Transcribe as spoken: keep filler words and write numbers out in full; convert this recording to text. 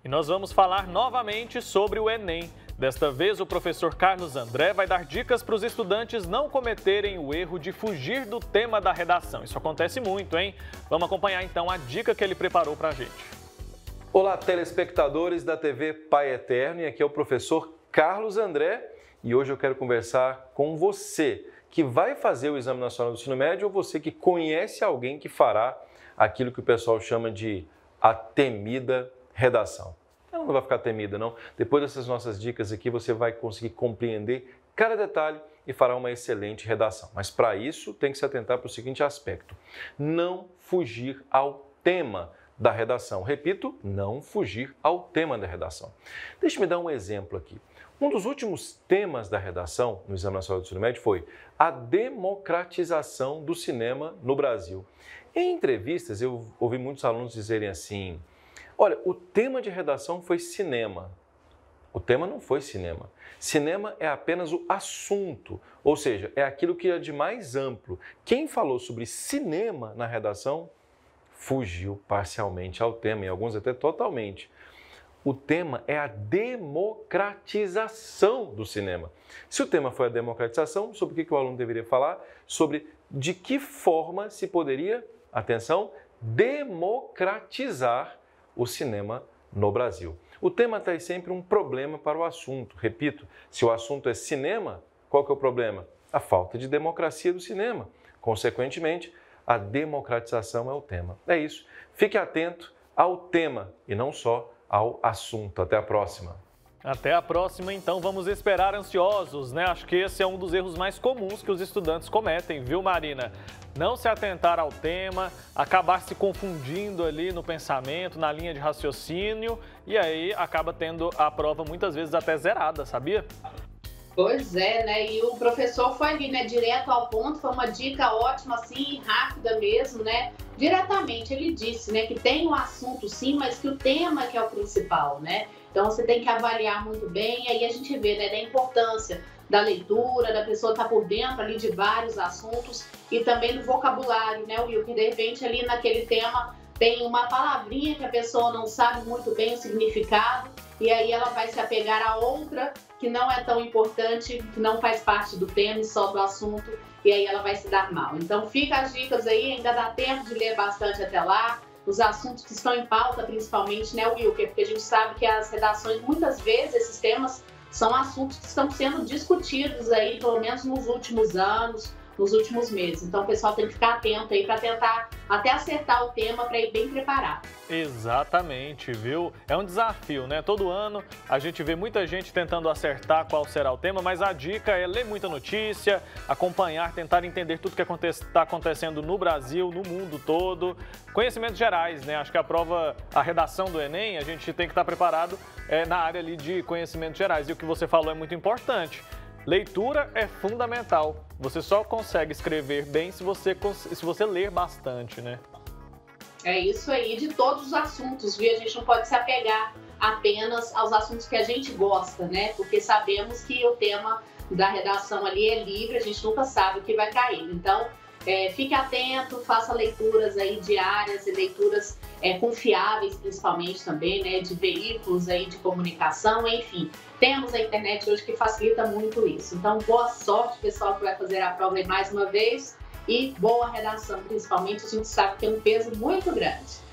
E nós vamos falar novamente sobre o Enem. Desta vez, o professor Carlos André vai dar dicas para os estudantes não cometerem o erro de fugir do tema da redação. Isso acontece muito, hein? Vamos acompanhar então a dica que ele preparou para a gente. Olá, telespectadores da T V Pai Eterno, e aqui é o professor Carlos André e hoje eu quero conversar com você que vai fazer o Exame Nacional do Ensino Médio ou você que conhece alguém que fará aquilo que o pessoal chama de a temida redação. Ela não vai ficar temida, não. Depois dessas nossas dicas aqui, você vai conseguir compreender cada detalhe e fará uma excelente redação. Mas para isso, tem que se atentar para o seguinte aspecto: não fugir ao tema da redação. Repito, não fugir ao tema da redação. Deixe-me dar um exemplo aqui. Um dos últimos temas da redação no Exame Nacional do Ensino Médio foi a democratização do cinema no Brasil. Em entrevistas, eu ouvi muitos alunos dizerem assim: olha, o tema de redação foi cinema. O tema não foi cinema. Cinema é apenas o assunto, ou seja, é aquilo que é de mais amplo. Quem falou sobre cinema na redação fugiu parcialmente ao tema, e alguns até totalmente. O tema é a democratização do cinema. Se o tema foi a democratização, sobre o que o aluno deveria falar? Sobre de que forma se poderia, atenção, democratizar o cinema no Brasil. O tema traz sempre um problema para o assunto. Repito, se o assunto é cinema, qual que é o problema? A falta de democracia do cinema. Consequentemente, a democratização é o tema. É isso. Fique atento ao tema e não só ao assunto. Até a próxima. Até a próxima, então. Vamos esperar ansiosos, né? Acho que esse é um dos erros mais comuns que os estudantes cometem, viu, Marina? Não se atentar ao tema, acabar se confundindo ali no pensamento, na linha de raciocínio, e aí acaba tendo a prova muitas vezes até zerada, sabia? Pois é, né? E o professor foi ali, né, direto ao ponto, foi uma dica ótima, assim, rápida mesmo, né? Diretamente, ele disse, né, que tem o assunto sim, mas que o tema que é o principal, né? Então você tem que avaliar muito bem, e aí a gente vê, né, da importância da leitura, da pessoa estar por dentro ali de vários assuntos e também do vocabulário, né, Will? Que de repente ali naquele tema tem uma palavrinha que a pessoa não sabe muito bem o significado, e aí ela vai se apegar a outra que não é tão importante, que não faz parte do tema e só do assunto, e aí ela vai se dar mal. Então fica as dicas aí, ainda dá tempo de ler bastante até lá, os assuntos que estão em pauta principalmente, né, Wilker? Porque a gente sabe que as redações, muitas vezes, esses temas são assuntos que estão sendo discutidos aí, pelo menos nos últimos anos, nos últimos meses. Então o pessoal tem que ficar atento aí para tentar até acertar o tema para ir bem preparado. Exatamente, viu? É um desafio, né? Todo ano a gente vê muita gente tentando acertar qual será o tema, mas a dica é ler muita notícia, acompanhar, tentar entender tudo que está acontecendo no Brasil, no mundo todo. Conhecimentos gerais, né? Acho que a prova, a redação do Enem, a gente tem que estar preparado é, na área ali de conhecimentos gerais. E o que você falou é muito importante. Leitura é fundamental. Você só consegue escrever bem se você, se você ler bastante, né? É isso aí, de todos os assuntos, viu? A gente não pode se apegar apenas aos assuntos que a gente gosta, né? Porque sabemos que o tema da redação ali é livre, a gente nunca sabe o que vai cair. Então, é, fique atento, faça leituras aí diárias e leituras é, confiáveis, principalmente também, né? De veículos aí de comunicação, enfim. Temos a internet hoje que facilita muito isso. Então, boa sorte, pessoal, que vai fazer a prova aí mais uma vez. E boa redação, principalmente, a gente sabe que tem um peso muito grande.